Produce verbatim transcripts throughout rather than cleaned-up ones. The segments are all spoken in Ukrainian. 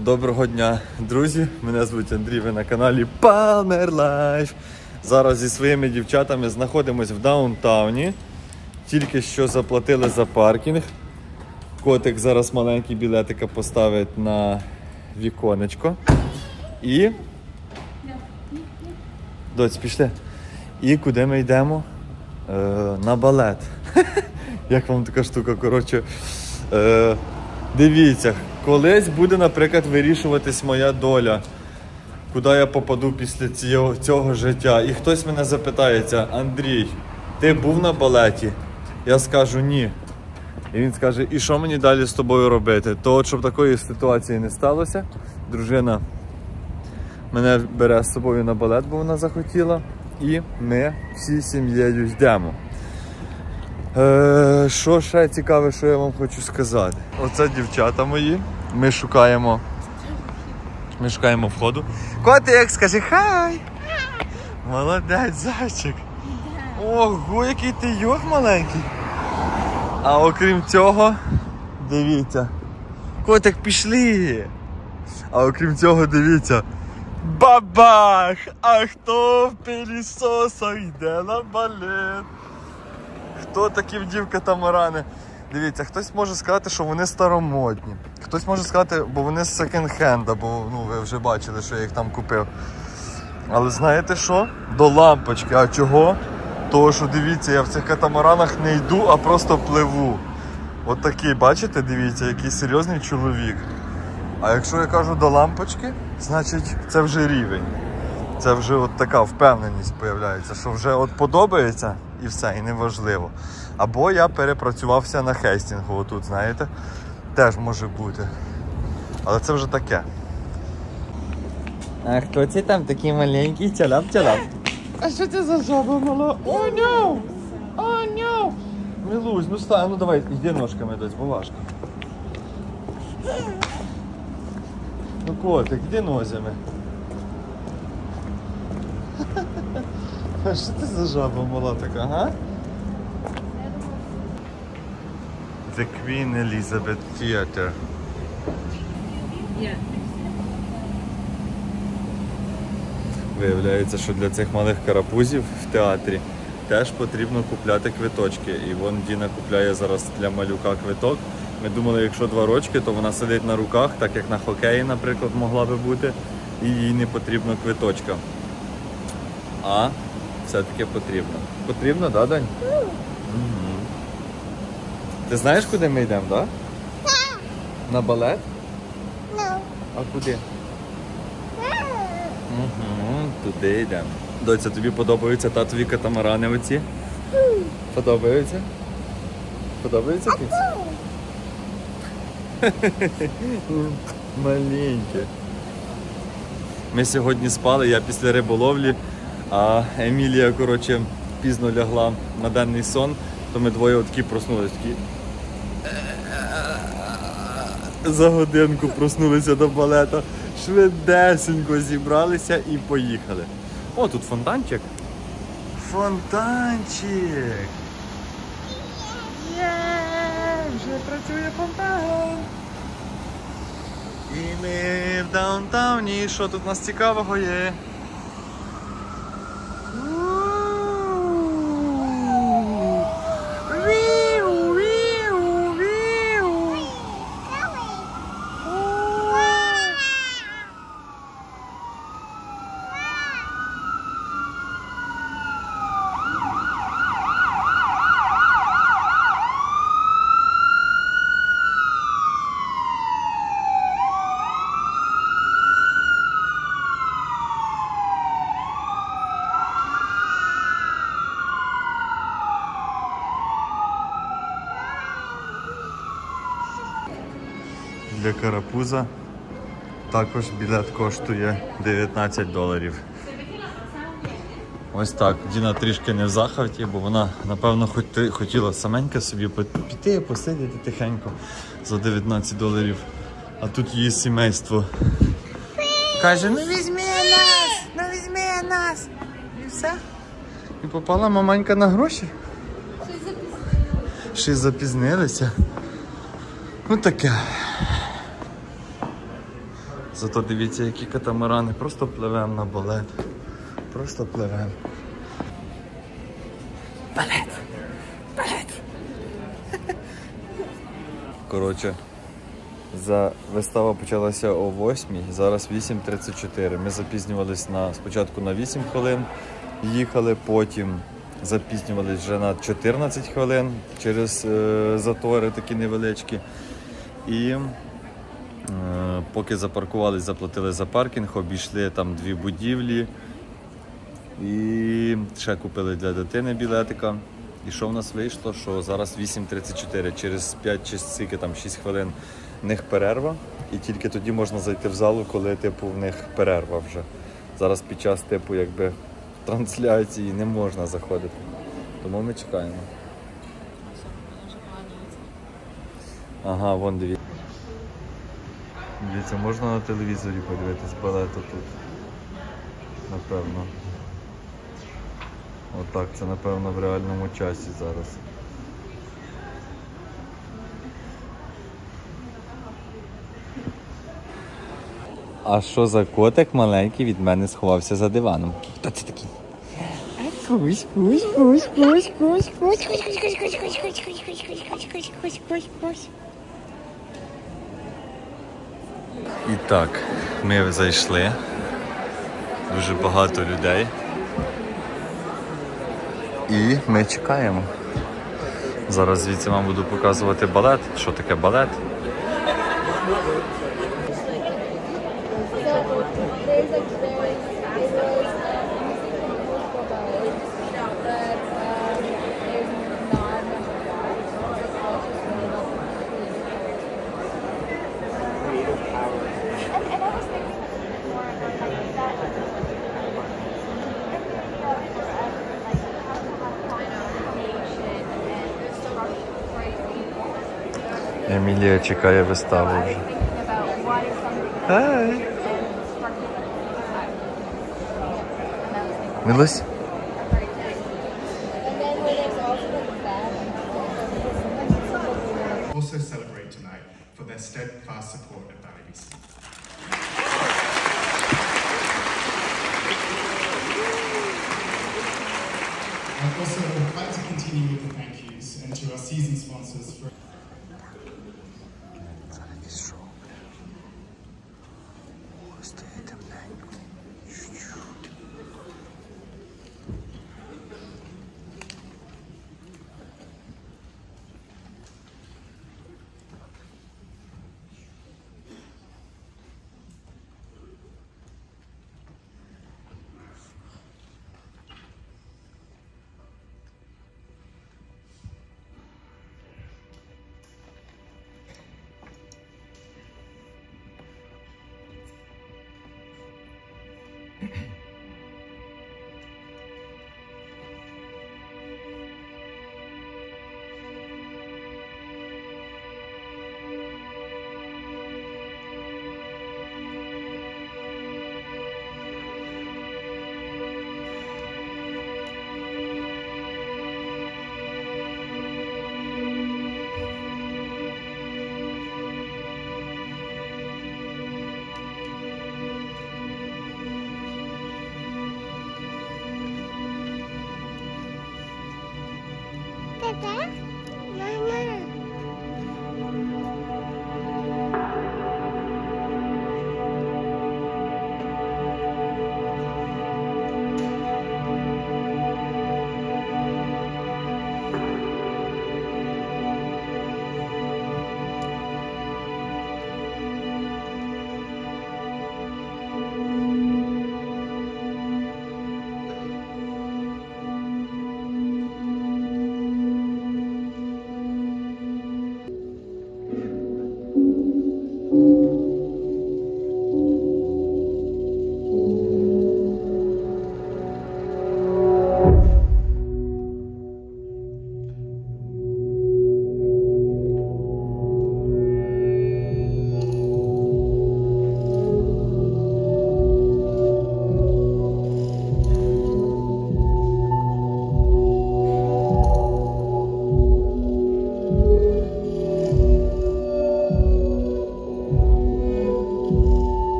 Доброго дня, друзі! Мене звуть Андрій, ви на каналі Palmer Life. Зараз зі своїми дівчатами знаходимося в даунтауні. Тільки що заплатили за паркінг. Котик зараз маленький білетика поставить на віконечко. І... Доць, пішли. І куди ми йдемо? Е, на балет. Як вам така штука, коротше. Е, дивіться, колись буде, наприклад, вирішуватись моя доля. Куди я попаду після цього, цього життя. І хтось мене запитається: Андрій, ти був на балеті? Я скажу ні. І він скаже: і що мені далі з тобою робити? То от, щоб такої ситуації не сталося, дружина мене бере з собою на балет, бо вона захотіла. І ми всі сім'єю йдемо. Е, що ще цікаве, що я вам хочу сказати? Оце дівчата мої. Ми шукаємо Ми шукаємо входу. Котик, скажи хай! Молодець, зайчик! Ого, який ти йох маленький! А окрім цього, дивіться, котик, пішли! А окрім цього, дивіться, бабах! А хто в пилісосах йде на балет? Хто такі вдів-катамарани? Дивіться, хтось може сказати, що вони старомодні. Хтось може сказати, бо вони з секонд-хенда, бо ну, ви вже бачили, що я їх там купив. Але знаєте що? До лампочки. А чого? Того, що дивіться, я в цих катамаранах не йду, а просто пливу. От такий, бачите, дивіться, який серйозний чоловік. А якщо я кажу до лампочки, значить це вже рівень. Це вже от така впевненість з'являється, що вже от подобається і все, і неважливо. Або я перепрацювався на хестінгу, отут, знаєте, теж може бути. Але це вже таке. А хто це там такий маленький? Тяляп-тяляп. А що це за жаба мала? О, ня! О, ня! Милусь, ну стань, ну давай, йди ножками десь, бо важко. Ну котик, йди нозями. А що це за жаба мала така, га? The Queen Elizabeth Theatre. Yeah. Виявляється, що для цих малих карапузів в театрі теж потрібно купляти квиточки. І вон Діна купляє зараз для малюка квиток. Ми думали, якщо два рочки, то вона сидить на руках, так як на хокеї, наприклад, могла би бути, і їй не потрібно квиточка. А все-таки потрібно. Потрібно, да, Дань? Угу. Ти знаєш, куди ми йдемо, так? Да? На балет? No. А куди? Угу, туди йдемо. Доця, тобі подобаються татові катамарани оці? Подобаються? Подобаються кіці? Маленьке. Ми сьогодні спали, я після риболовлі, а Емілія, коротше, пізно лягла на денний сон, то ми двоє отакі проснулись, такі... За годинку проснулися до балета, швидесенько зібралися і поїхали. О, тут фонтанчик. Фонтанчик! Є, вже працює фонтан. І ми в даунтауні. Що тут у нас цікавого є? Для карапуза також білет коштує дев'ятнадцять доларів. Ось так. Діна трішки не в захваті, бо вона, напевно, хотіла саменька собі піти, посидіти тихенько за дев'ятнадцять доларів. А тут її сімейство каже: ну візьми нас, ну візьми нас. І все. І попала маманька на гроші. Ще й запізнилися. Ну таке. Зато дивіться, які катамарани. Просто пливемо на балет. Просто пливемо. Балет! Балет! Коротше, за... вистава почалася о восьмій, зараз вісім тридцять чотири. Ми запізнювались на... спочатку на вісім хвилин, їхали, потім запізнювались вже на чотирнадцять хвилин через е... затори такі невеличкі. І е... поки запаркувались, заплатили за паркінг, обійшли там дві будівлі. І ще купили для дитини білетика. І що в нас вийшло? Що зараз вісім тридцять чотири, через п'ять чи скільки там шість хвилин в них перерва. І тільки тоді можна зайти в залу, коли типу в них перерва вже. Зараз під час типу якби трансляції не можна заходити. Тому ми чекаємо. Ага, вон дивіться. Дивіться, можна на телевізорі подивитись балету тут. Напевно. Отак, це напевно в реальному часі зараз. А що за котик маленький від мене сховався за диваном? Хто це такий? Кусь, кусь, кусь, кусь, кусь, кусь, кусь, кусь, кусь, кусь, кусь, кусь, кусь, кусь, кусь, кусь, кусь, кусь, кусь, кусь. І так, ми зайшли. Дуже багато людей. І ми чекаємо. Зараз звідси вам буду показувати балет. Що таке балет? Емілія чекає виставу вже. Хай! Милусь? Also celebrate tonight for their steadfast support of Ballybees. I'd also like to continue with the thank yous and to our season sponsors for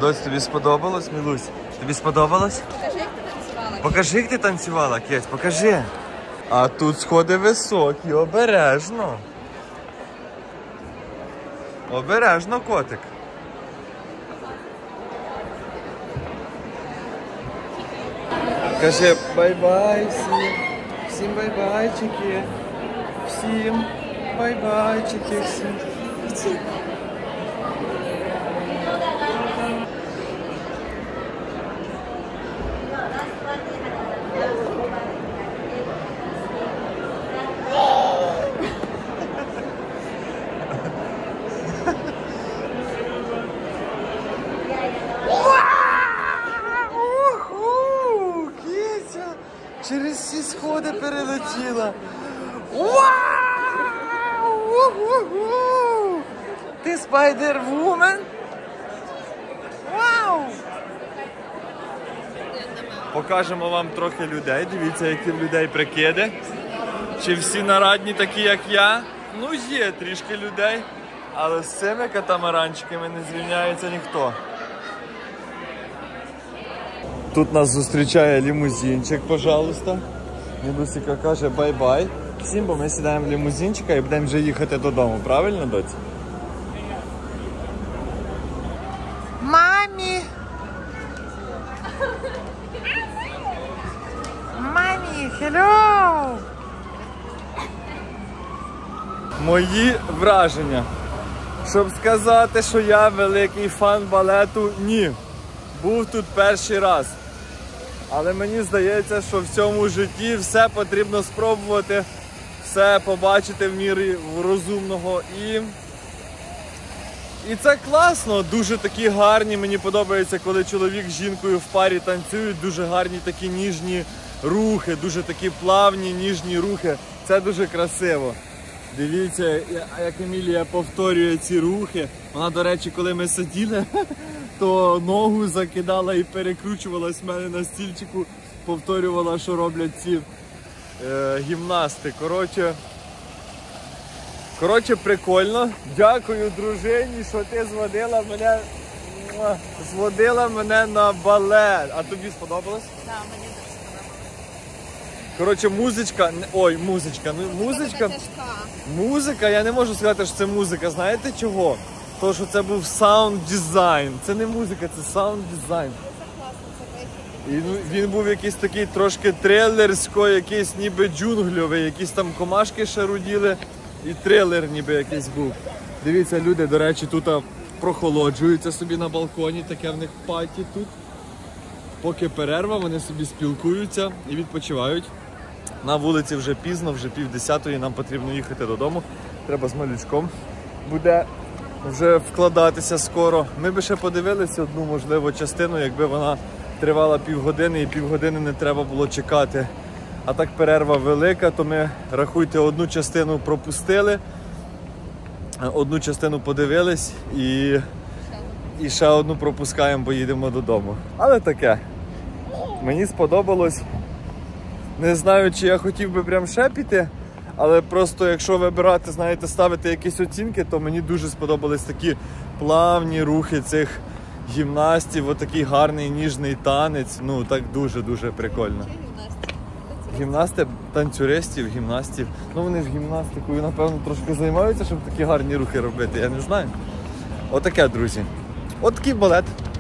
Доць, тобі сподобалось, Мілусь? Тобі сподобалось? Покажи, як ти танцювала. Покажи, як ти танцювала, Кесь, покажи. А тут сходи високі, обережно. Обережно, котик. Каже бай-бай всім. Всім бай-байчики. Всім бай-байчики. Всім. Через всі сходи перелетіла. Вау! У-ху-ху! Ти спайдер-вумен? Вау! Покажемо вам трохи людей. Дивіться, які в людей прикиди. Чи всі нарадні такі, як я? Ну, є трішки людей. Але з цими катамаранчиками не зрівняється ніхто. Тут нас зустрічає лімузинчик, пожалуйста. Мілусіка каже бай-бай. Всім, бо ми сідаємо в лімузинчика і будемо вже їхати додому. Правильно, доці? Мамі! Мамі, hello! Мої враження. Щоб сказати, що я великий фан балету, ні. Був тут перший раз. Але мені здається, що в цьому житті все потрібно спробувати, все побачити в мірі розумного. І, і це класно, дуже такі гарні, мені подобається, коли чоловік з жінкою в парі танцюють, дуже гарні такі ніжні рухи, дуже такі плавні, ніжні рухи. Це дуже красиво. Дивіться, як Емілія повторює ці рухи. Вона, до речі, коли ми сиділи, то ногу закидала і перекручувалась в мене на стільчику, повторювала, що роблять ці е, гімнасти. Коротше, коротше, прикольно. Дякую, дружині, що ти зводила мене, зводила мене на балет. А тобі сподобалось? Так, мені дуже сподобалось. Коротше, музичка, ой, музичка, ну музичка, музика, я не можу сказати, що це музика, знаєте чого? То, що це був саунд-дизайн. Це не музика, це саунд-дизайн. І він був якийсь такий трошки трилерсько, якийсь ніби джунгльовий, якісь там комашки шаруділи і трилер ніби якийсь був. Дивіться, люди, до речі, тут прохолоджуються собі на балконі, таке в них паті тут. Поки перерва, вони собі спілкуються і відпочивають. На вулиці вже пізно, вже пів десятої, нам потрібно їхати додому. Треба з малючком буде вже вкладатися скоро. Ми би ще подивилися одну, можливо, частину, якби вона тривала півгодини і півгодини не треба було чекати. А так перерва велика, то ми, рахуйте, одну частину пропустили, одну частину подивились і, і ще одну пропускаємо, бо їдемо додому. Але таке, мені сподобалось. Не знаю, чи я хотів би прям ще піти, але просто якщо вибирати, знаєте, ставити якісь оцінки, то мені дуже сподобались такі плавні рухи цих гімнастів, отакий гарний ніжний танець, ну так дуже-дуже прикольно. Гімнасти, танцюристів, гімнастів, ну вони ж гімнастикою, напевно, трошки займаються, щоб такі гарні рухи робити, я не знаю. Отаке, друзі. Отакий балет.